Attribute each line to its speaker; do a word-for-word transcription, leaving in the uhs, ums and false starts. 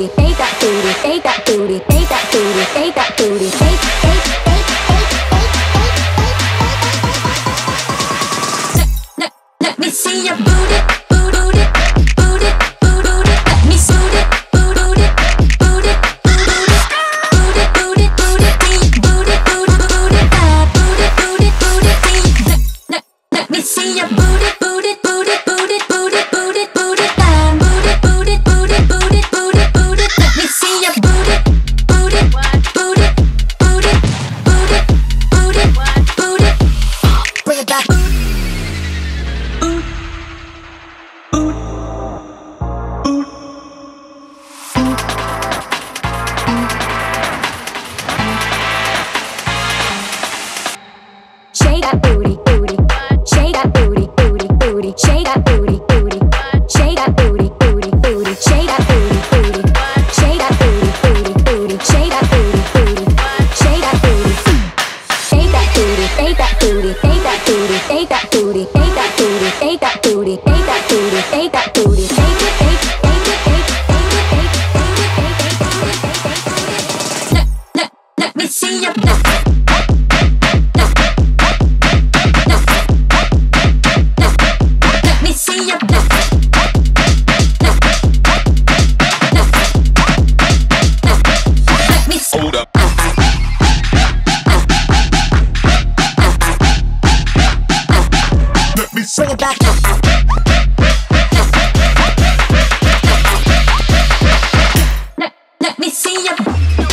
Speaker 1: booty, shake that booty, shake that booty, shake that booty, shake that booty, shake, shake, shake, shake, shake, shake, shake. Let, let me see your booty, booty, booty, booty. Let me see it, booty, booty, booty, booty, booty, booty, booty, booty, ah, booty, booty, booty. Let, let, let me see your booty, booty, booty, booty, booty, booty, booty, ah, booty, booty, booty, booty, booty, booty. Let me see your booty, booty, booty, booty, booty, booty, booty. Bring it back. Shake that booty, booty, shake that booty, booty, booty, shake that booty, booty, shake that booty, booty, booty, shake that booty, booty, shake that booty, booty, booty, shake that booty, booty, shake that booty, shake that booty, shake that booty, shake that booty, shake that booty, shake that booty, shake that booty, shake that booty, shake that booty, shake it, shake, shake it, shake, shake it, shake, shake it, shake, shake, shake, shake, shake, shake. Let, let, let me see your back. See your back. Let me see. Hold up. Let me bring it back. Let, let me see your